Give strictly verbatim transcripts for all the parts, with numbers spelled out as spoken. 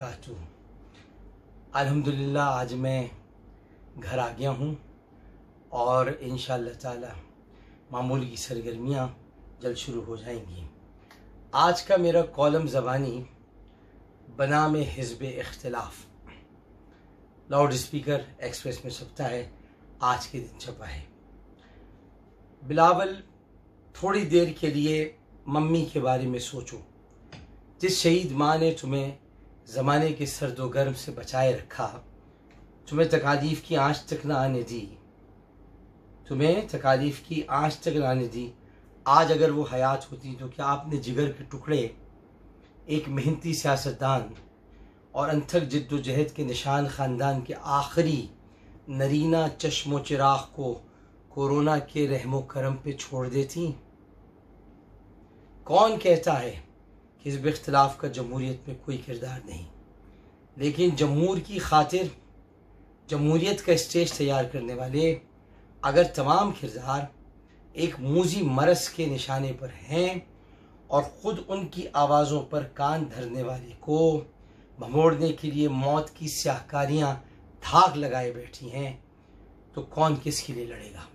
बातू अल्हम्दुलिल्लाह आज मैं घर आ गया हूँ और इंशाअल्लाह ताला मामूली की सरगर्मियाँ जल्द शुरू हो जाएंगी। आज का मेरा कॉलम ज़बानी बनाम हिज़्ब इख्तिलाफ लाउड स्पीकर एक्सप्रेस में छपता है, आज के दिन छपा है। बिलावल, थोड़ी देर के लिए मम्मी के बारे में सोचो। जिस शहीद माँ ने तुम्हें ज़माने के सर्द व गर्म से बचाए रखा, तुम्हें तकालीफ की आँच तक न आने दी, तुम्हें तकालीफ की आँच तक न आने दी। आज अगर वो हयात होती तो क्या आपने जिगर के टुकड़े, एक मेहनती सियासतदान और अनथक जिद्दोजहद के निशान ख़ानदान के आखिरी नरीना चश्मो चिराग को कोरोना के रहमो करम पे छोड़ देती? कौन कहता है हिज़्ब इख्तिलाफ का जमहूरियत में कोई किरदार नहीं, लेकिन जमहूर की खातिर जमहूरियत का स्टेज तैयार करने वाले अगर तमाम किरदार एक मूजी मरस के निशाने पर हैं और ख़ुद उनकी आवाज़ों पर कान धरने वाले को भमोड़ने के लिए मौत की स्याहकारियाँ धाक लगाए बैठी हैं, तो कौन किसके लिए लड़ेगा?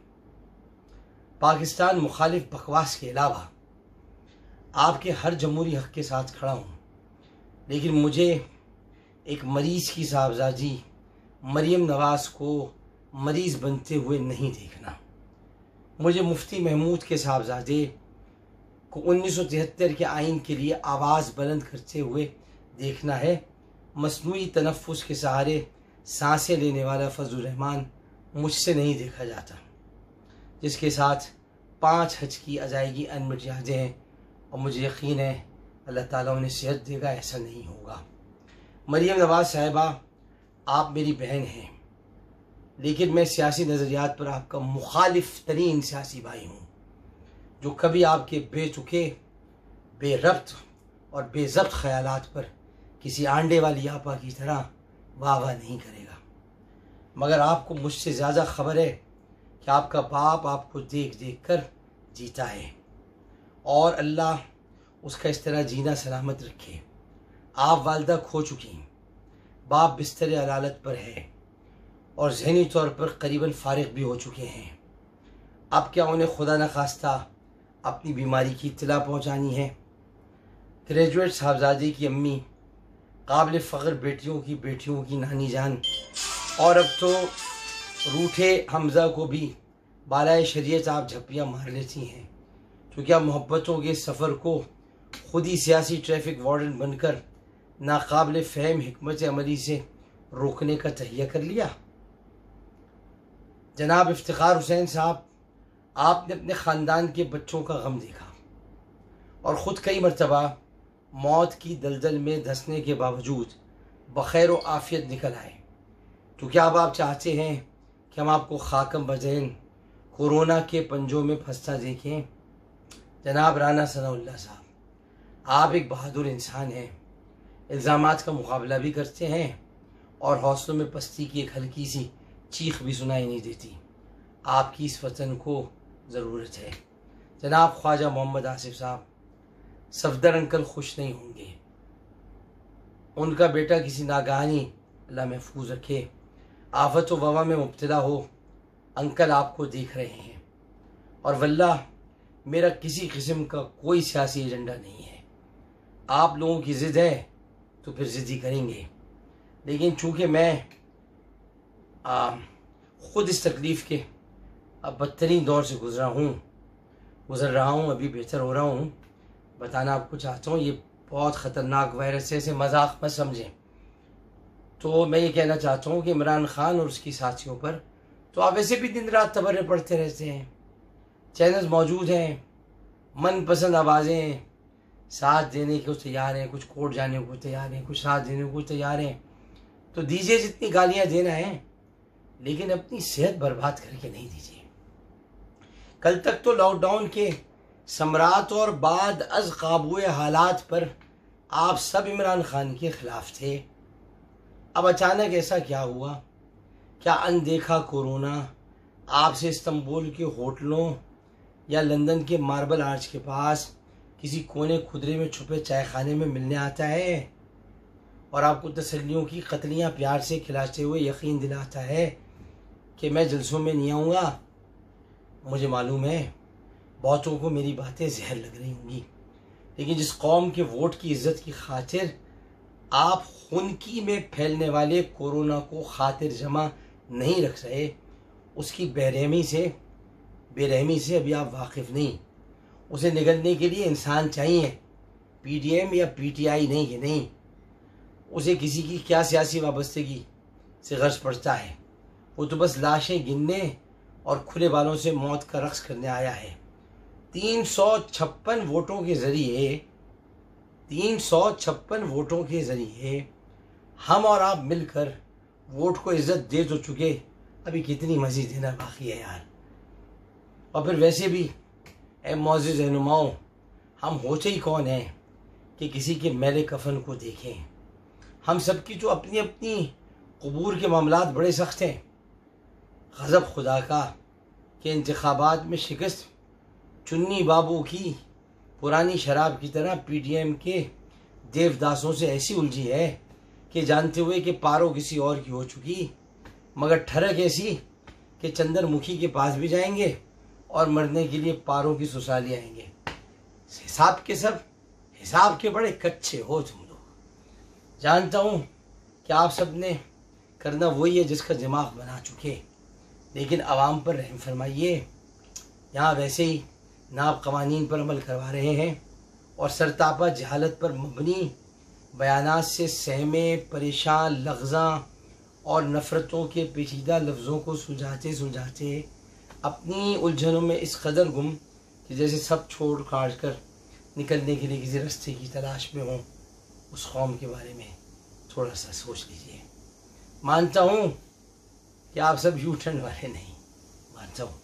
पाकिस्तान मुखालिफ बकवास के अलावा आपके हर जमहूरी हक़ के साथ खड़ा हूँ, लेकिन मुझे एक मरीज़ की साहबजादी मरियम नवाज़ को मरीज़ बनते हुए नहीं देखना। मुझे मुफ्ती महमूद के साहबजादे को उन्नीस सौ तिहत्तर के आइन के लिए आवाज़ बुलंद करते हुए देखना है। मसनूई तनफ़ुस के सहारे सांसें लेने वाला फजलुर रहमान मुझसे नहीं देखा जाता, जिसके साथ पाँच हज की अदायगी अनमिट यादें हैं, और मुझे यकीन है अल्लाह ताला उन्हें सेहत देगा, ऐसा नहीं होगा। मरियम नवाज़ साहिबा, आप मेरी बहन हैं, लेकिन मैं सियासी नज़रियात पर आपका मुखालिफ तरीन सियासी भाई हूँ, जो कभी आपके बेतुके, बेरब्त और बेज़ब्त ख़यालात पर किसी आंडे वाली आपा की तरह वाह वाह नहीं करेगा। मगर आपको मुझसे ज़्यादा ख़बर है कि आपका बाप आपको देख देख कर जीता है, और अल्लाह उसका इस तरह जीना सलामत रखे। आप वालदा खो चुकी, बाप बिस्तर अलालत पर है और ज़हनी तौर पर करीबन फारिग भी हो चुके हैं। अब क्या उन्हें खुदा न खास्ता अपनी बीमारी की इत्तला पहुंचानी है? ग्रेजुएट साहबजादी की अम्मी, काबिल फ़ख्र बेटियों की बेटियों की नानी जान, और अब तो रूठे हमज़ा को भी बालाए शरीयत आप झप्पियाँ मार लेती हैं, तो क्या मोहब्बतों के सफ़र को खुद ही सियासी ट्रैफिक वार्डन बनकर नाकाबिल फ़हम हिकमत अमली से रोकने का तहिया कर लिया? जनाब इफ्तिखार हुसैन साहब, आपने अपने ख़ानदान के बच्चों का गम देखा और ख़ुद कई मरतबा मौत की दलदल में धंसने के बावजूद बखैर व आफ़ियत निकल आए। तो क्या अब आप चाहते हैं कि हम आपको खाकम बज़ैन कोरोना के पंजों में फंसता देखें? जनाब राना सनाउल्लाह साहब, आप एक बहादुर इंसान हैं, इल्ज़ामात का मुकाबला भी करते हैं और हौसलों में पस्ती की एक हल्की सी चीख भी सुनाई नहीं देती। आपकी इस वतन को ज़रूरत है। जनाब ख्वाजा मोहम्मद आसिफ साहब, सफदर अंकल खुश नहीं होंगे, उनका बेटा किसी नागहानी, अल्लाह महफूज रखे, आफत व वबा में मुब्तला हो। अंकल आपको देख रहे हैं, और वल्लाह मेरा किसी किस्म का कोई सियासी एजेंडा नहीं है। आप लोगों की ज़िद है तो फिर ज़िद ही करेंगे, लेकिन चूँकि मैं आ, ख़ुद इस तकलीफ़ के अब बदतरीन दौर से गुज़रा हूँ गुज़र रहा हूँ अभी बेहतर हो रहा हूँ, बताना आपको चाहता हूँ। ये बहुत ख़तरनाक वायरस है, इसे मजाक मत समझें। तो मैं ये कहना चाहता हूँ कि इमरान खान और उसकी साथियों पर तो आप वैसे भी दिन रात तबर्रे पढ़ते रहते हैं, चैनल्स मौजूद हैं, मनपसंद आवाज़ें साथ देने को तैयार हैं, कुछ कोर्ट जाने को तैयार हैं, कुछ साथ देने को तैयार हैं, तो दीजिए जितनी गालियाँ देना है, लेकिन अपनी सेहत बर्बाद करके नहीं दीजिए। कल तक तो लॉकडाउन के सम्राट और बाद अज काबूए हालात पर आप सब इमरान खान के ख़िलाफ़ थे। अब अचानक ऐसा क्या हुआ? क्या अनदेखा कोरोना आपसे इस्तांबुल के होटलों या लंदन के मार्बल आर्च के पास किसी कोने खुदरे में छुपे चाय खाने में मिलने आता है? और आपको तसल्लियों की कतलियाँ प्यार से खिलाते हुए यकीन दिलाता है कि मैं जलसों में नहीं आऊँगा। मुझे मालूम है बहुतों को मेरी बातें जहर लग रही होंगी, लेकिन जिस कौम के वोट की इज्जत की खातिर आप खुनकी में फैलने वाले कोरोना को खातिर जमा नहीं रख रहे, उसकी बेरहमी से बेरहमी से अभी आप वाकिफ़ नहीं। उसे निगलने के लिए इंसान चाहिए, पीडीएम या पीटीआई नहीं कि नहीं। उसे किसी की क्या सियासी वाबस्तगी से गर्ज पड़ता है। वो तो बस लाशें गिनने और खुले बालों से मौत का रक्स करने आया है। तीन सौ छप्पन वोटों के ज़रिए तीन सौ छप्पन वोटों के ज़रिए हम और आप मिलकर वोट को इज्जत दे तो चुके, अभी कितनी मज़ीद देना बाकी है यार। और फिर वैसे भी ए मौजूद रहनुमाओं, हम होते ही कौन हैं कि किसी के मैले कफन को देखें। हम सब की तो अपनी अपनी कबूर के मामलात बड़े सख्त हैं। गज़ब खुदा का कि इंतखाबात में शिकस्त चुन्नी बाबू की पुरानी शराब की तरह पीटीएम के देवदासों से ऐसी उलझी है कि जानते हुए कि पारो किसी और की हो चुकी, मगर ठरक ऐसी कि चंद्रमुखी के पास भी जाएंगे और मरने के लिए पारों की ससुराली आएंगे। हिसाब के सब हिसाब के बड़े कच्चे हो तुम लोग। जानता हूँ कि आप सब ने करना वही है जिसका दिमाग बना चुके, लेकिन आवाम पर रहम फरमाइए। यहाँ वैसे ही नाब कवानीन पर अमल करवा रहे हैं और सरतापा जहालत पर मबनी बयानात से सहमे परेशान लफ्ज़ा और नफ़रतों के पेचीदा लफ्ज़ों को सुलझाते सुलझाते अपनी उलझनों में इस कदर गुम कि जैसे सब छोड़ काट कर निकलने के लिए किसी रास्ते की तलाश में हों। उस कौम के बारे में थोड़ा सा सोच लीजिए। मानता हूँ कि आप सब यू टर्न वाले नहीं, मानता हूँ,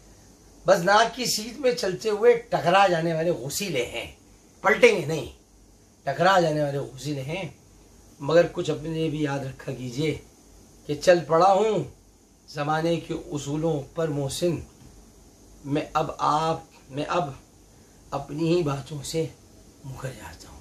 बस नाक की सीट में चलते हुए टकरा जाने वाले गौसीले हैं, पलटेंगे नहीं, टकरा जाने वाले गौसीले हैं। मगर कुछ अपने लिए भी याद रखा कीजिए कि चल पड़ा हूँ ज़माने के उसूलों पर मोहसिन, मैं अब आप मैं अब अपनी ही बातों से मुकर जाता हूँ।